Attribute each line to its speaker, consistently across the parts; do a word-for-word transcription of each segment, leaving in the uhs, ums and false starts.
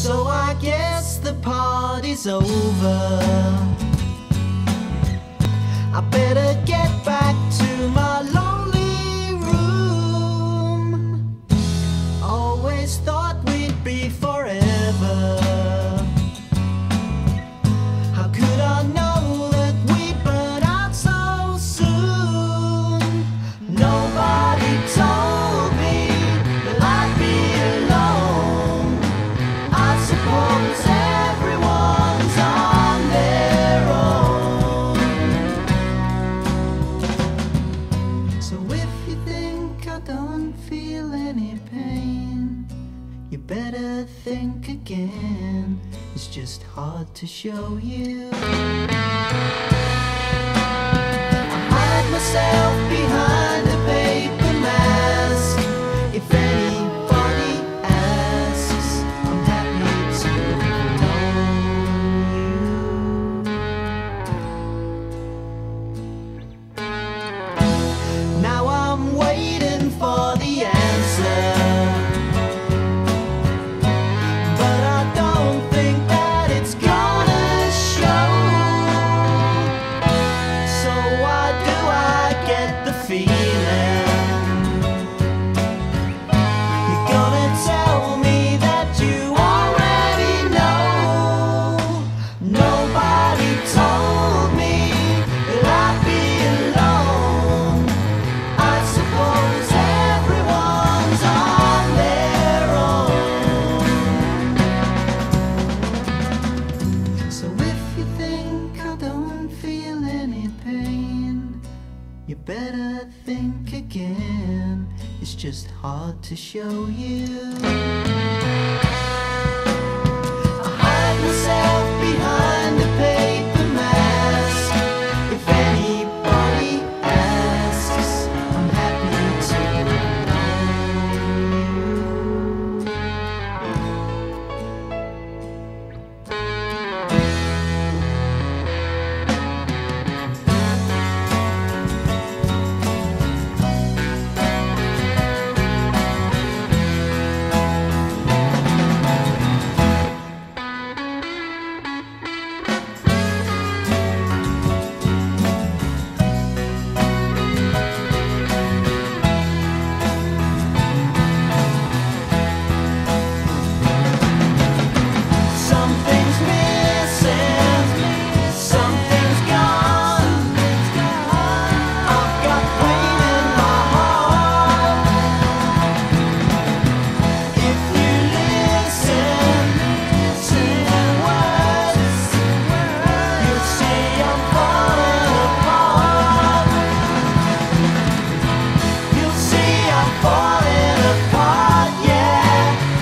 Speaker 1: So I guess the party's over. I better get back to my lonely room. Always thought we'd be forever. How could I know that we'd burn out so soon? Nobody told me that I'd be alone. I suppose everyone's on their own. So if you think I don't feel any pain, you better think again. It's just hard to show you. I hide myself behind a paper mask. If anybody asks, I'm happy to know you. Now I'm waiting for the answer, but I don't think that it's gonna show. So why do I get the feeling you're gonna tell me that you already know? Nobody told me that I'd be alone. I suppose everyone's on their own. So if you think I don't feel any pain, you better think again. It's just hard to show you. I hide myself behind a paper mask. If anybody asks, I'm happy to know you. Something's missing, something's gone. I've got pain in my heart. If you listen to the words, you'll see I'm falling apart. You'll see I'm falling apart, yeah.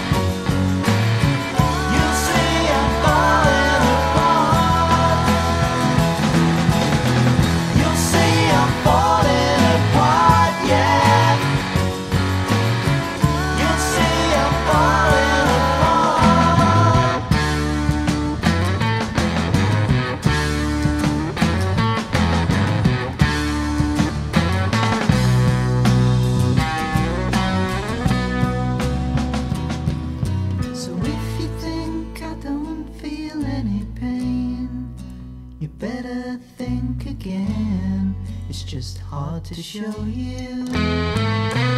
Speaker 1: You'll see I'm falling apart. You'll see I'm falling apart, yeah. You'll see I'm falling apart. So if you think I don't feel any pain, you better think again. It's just hard to show you.